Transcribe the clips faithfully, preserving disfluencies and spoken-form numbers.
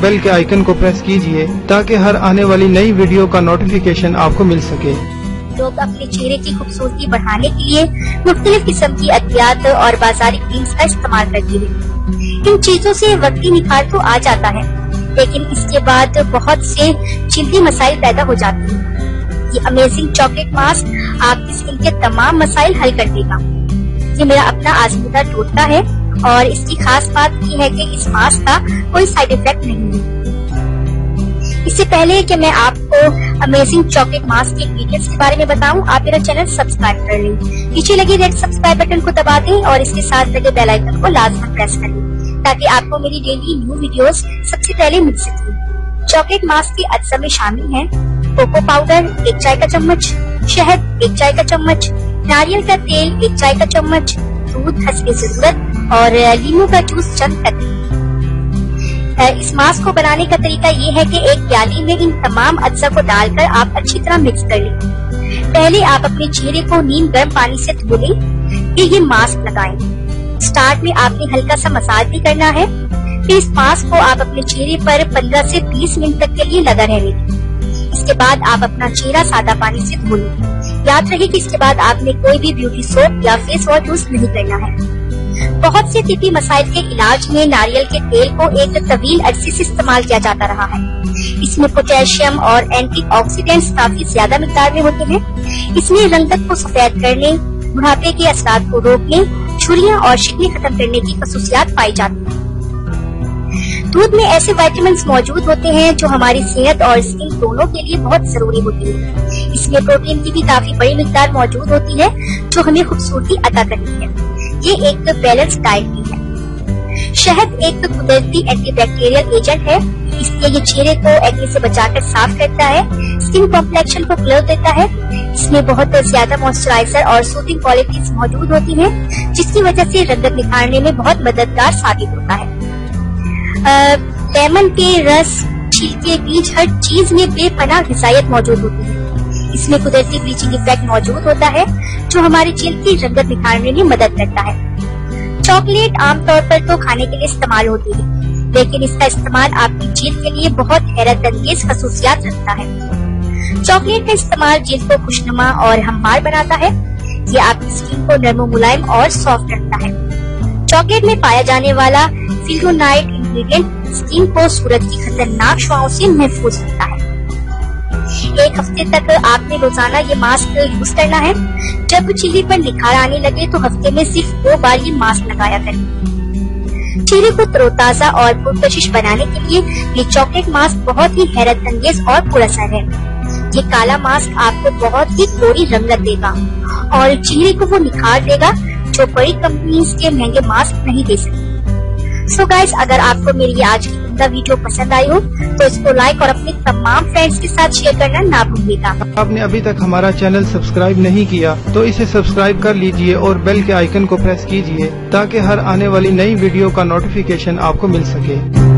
بیل کے آئیکن کو پریس کیجئے تاکہ ہر آنے والی نئی ویڈیو کا نوٹیفیکیشن آپ کو مل سکے۔ لوگ اپنے چہرے کی خوبصورتی بڑھانے کے لیے مختلف قسم کی ادویات اور بازاری کریمز کا استعمال کرتی ہیں۔ ان چیزوں سے وقتی نکھار تو آ جاتا ہے، لیکن اس کے بعد بہت سے جلدی مسائل پیدا ہو جاتے ہیں۔ یہ امیزنگ چاکلیٹ ماسک آپ کی اسکن کے تمام مسائل حل کر دے گا۔ یہ میرا اپنا آزمودہ ٹوٹکا ہے اور اس کی خاص بات یہ ہے کہ اس ماسک کا کوئی سائیڈ افیکٹ نہیں ہے۔ اس سے پہلے کہ میں آپ کو امیزنگ چاکلیٹ ماسک کے ڈیٹیلز کے بارے میں بتاؤں، آپ میرا چینل سبسکرائب کر لیں، نیچے لگے ریڈ سبسکرائب بٹن کو دبا دیں اور اس کے ساتھ لگے بیل آئیکن کو لازماً پریس کر لیں تاکہ آپ کو میری ڈیلی نیو ویڈیوز سب سے پہلے مل سکیں۔ چاکلیٹ ماسک کے اجزاء میں شامل ہیں کوکو پاؤڈر ایک چائے کا چمچ، شہد ایک چائے کا چمچ، ناریل کا تیل ایک چائے کا چمچ، دودھ حسب ضرورت اور لیموں کا جوس چند قطرے۔ اس ماسک کو بنانے کا طریقہ یہ ہے کہ ایک پیالی میں ان تمام اجزاء کو ڈال کر آپ اچھی طرح مکس کر لیں۔ پہلے آپ اپنے چہرے کو نیم گرم پانی سے دھو لیں، پھر یہ ماسک لگائیں۔ سٹارٹ میں آپ نے ہلکا سا مساج بھی کرنا ہے، پھر اس ماسک کو آپ اپنے چہرے پر پندرہ سے بیس منٹ تک کے لیے لگا رہنے دیں۔ اس کے بعد آپ اپنا چہرہ سادہ پانی سے دھو لیں۔ یاد رہے کہ اس کے بعد آپ نے کوئی بھی بیوٹی سوپ یا فیس واش یوز نہیں کرنا ہے۔ بہت سے طبی مسائل کے علاج میں ناریل کے تیل کو ایک طویل عرصے سے استعمال کیا جاتا رہا ہے۔ اس میں پوٹیشیم اور اینٹی آکسیڈینٹس کافی زیادہ مقدار میں ہوتے ہیں۔ اس میں رنگت کو سفید کرنے، بڑھاپے کے اثرات کو روکنے، جھریاں اور شکنیں ختم کرنے کی خصوصیات پائی جاتی ہیں۔ دودھ میں ایسے وائٹامنز موجود ہوتے ہیں جو ہماری صحت اور اسکن دونوں کے لیے بہت ضروری ہوتی ہے۔ اس میں پروٹین کی بھی کافی بڑی مقدار موجود ہوتی ہے جو ہمیں خوبصورتی عطا کرتی ہے۔ یہ ایک بیلنس ڈائٹ بھی ہے۔ شہد ایک قدرتی اینٹی بیکٹیریل ایجنٹ ہے، اس لیے یہ چہرے کو ایکنے سے بچا کر صاف کرتا ہے، اسکن کمپلیکشن کو گلو دیتا ہے۔ اس میں بہت زیادہ موئسچرائزر اور سوتنگ کوالٹیز موجود ہوتی ہیں جس کی وجہ سے رنگت نکھارنے میں بہت مددگار ثابت ہوتا ہے۔ لیمن کے رس، چھلکے، بیج، ہر چیز میں بے پناہ غذائیت موجود ہوتی ہے۔ اس میں قدرتی بلیچنگ ایفیکٹ موجود ہوتا ہے جو ہماری جلد کی رنگت نکھارنے میں مدد کرتا ہے۔ چاکلیٹ عام طور پر تو کھانے کے لیے استعمال ہوتی ہے، لیکن اس کا استعمال آپ کی جلد کے لیے بہت حیرت انگیز خصوصیات رکھتا ہے۔ چاکلیٹ کا استعمال جلد کو خوشنما اور ہموار بناتا ہے۔ یہ آپ کی اسکن کو نرم و ملائم اور سافٹ رکھتا ہے۔ چاکلیٹ میں پایا جانے والا فلیوونائڈ انگریڈینٹ اسکن کو سورج کی خطرناک شعاعوں سے محفوظ رکھتا ہے۔ ایک ہفتے تک آپ نے روزانہ یہ ماسک یوز کرنا ہے۔ جب چہرے پر نکھار آنے لگے تو ہفتے میں صرف دو بار یہ ماسک لگایا کریں۔ چہرے کو تروتازہ اور پرکشش بنانے کے لیے یہ چاکلیٹ ماسک بہت ہی حیرت انگیز اور پر اثر ہے۔ یہ کالا ماسک آپ کو بہت ہی کوری رنگت دے گا اور چہرے کو وہ نکھار دے گا جو بڑی کمپنیز کے مہنگے ماسک نہیں دے سکتے۔ سو گائز، اگر آپ کو میری آج کی عمدہ ویڈیو پسند آئی ہو تو اس کو لائک اور اپنے تمام فرینڈز کے ساتھ شیئر کرنا نہ بھولیے گا۔ آپ نے ابھی تک ہمارا چینل سبسکرائب نہیں کیا تو اسے سبسکرائب کر لیجئے اور بیل کے آئیکن کو پریس کیجئے تاکہ ہر آنے والی نئی ویڈیو کا نوٹیفیکیشن آپ کو مل سکے۔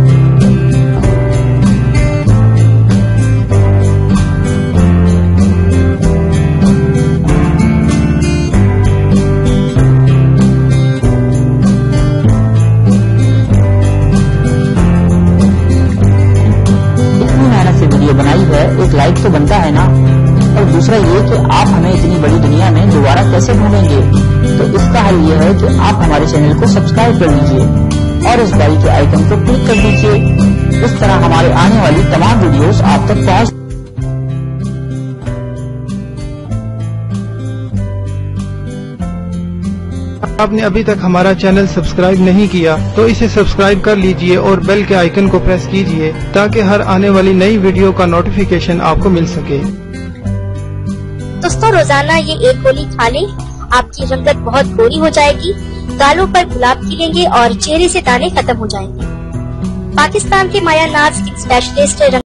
بنائی ہے، ایک لائک تو بنتا ہے نا، اور دوسرا یہ کہ آپ ہمیں اتنی بڑی دنیا میں دوبارہ کیسے ڈھونڈیں گے؟ تو اس کا حل یہ ہے کہ آپ ہمارے چینل کو سبسکرائب کر لیجئے اور اس بیل کے آئیکن کو کلک کر دیجئے۔ اس طرح ہمارے آنے والی تمام ویڈیوز آپ تک پہنچ آپ نے ابھی تک ہمارا چینل سبسکرائب نہیں کیا تو اسے سبسکرائب کر لیجئے اور بیل کے آئیکن کو پریس کیجئے تاکہ ہر آنے والی نئی ویڈیو کا نوٹیفیکیشن آپ کو مل سکے۔ دوستوں، روزانہ یہ ایک گولی کھا لیں، آپ کی رنگت بہت گوری ہو جائے گی، گالوں پر گلاب کھلیں گے اور چہرے سے دانے ختم ہو جائیں گے۔ پاکستان کے مایا ناز اسپیشلسٹ